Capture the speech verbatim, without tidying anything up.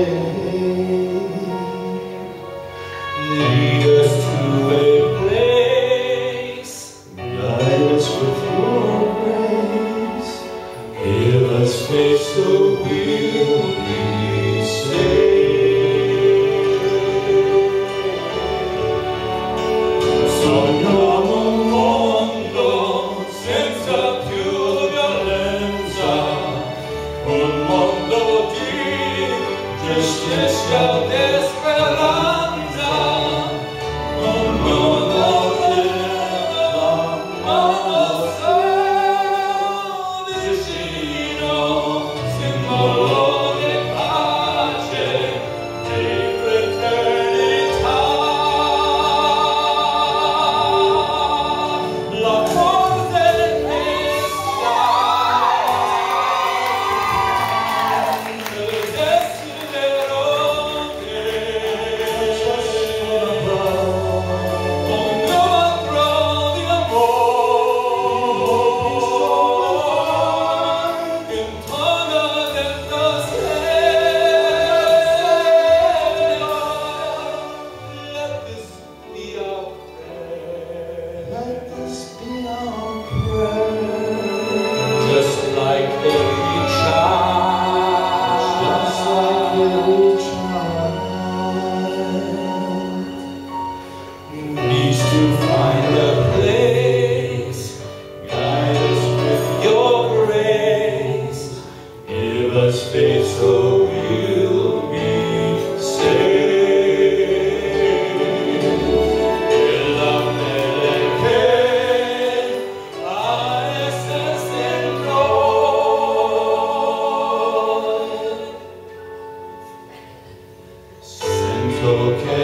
Lead us to a place, guide us with your grace, give us faith so we'll be saved. Sogniamo un mondo senza più violenza, un mondo di giustizia e speranza, un mondo dell'amore vicino, simbolo di pace e fraternità. La forza che sta nel desidero che ognuno trovi amore intorno dello Signore. Let this be our prayer. Let this be our prayer. Just like every child, just like every child needs to find a place, guide us with your grace, give us faith so we'll be saved. Nella fede ha essenza in noi. Sento che